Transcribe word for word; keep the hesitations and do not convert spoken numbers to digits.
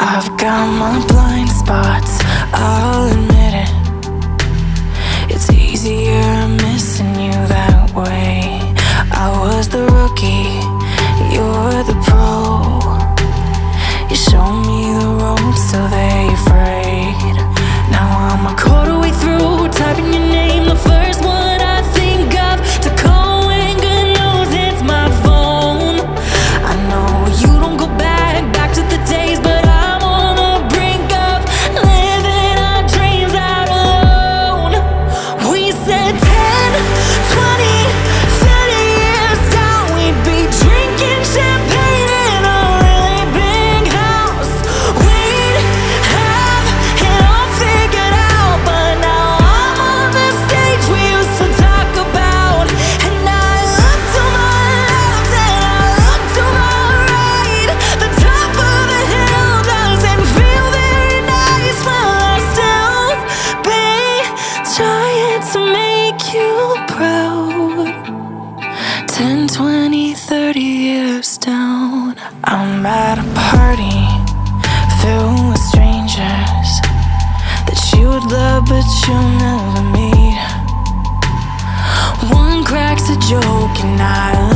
I've got my blind spots, I'll admit it. It's easier missing you that way. I was the rookie, you're the pro. You showed me the ropes till they afraid. Now I'm a quarter way through, typing your name, the first one I think of to call when good knows it's my phone. I know you don't go back, back to the days, but I'm on the brink of living our dreams out alone. We said ten, twenty, thirty years down, we'd be drinking champagne in a really big house. We'd have it all figured out, but now I'm on the stage we used to talk about. And I look to my left and I look to my right. The top of the hill doesn't feel very nice, but I'll still be trying to make you proud. Ten, twenty, thirty years down, I'm at a party filled with strangers that you would love but you'll never meet. One cracks a joke and I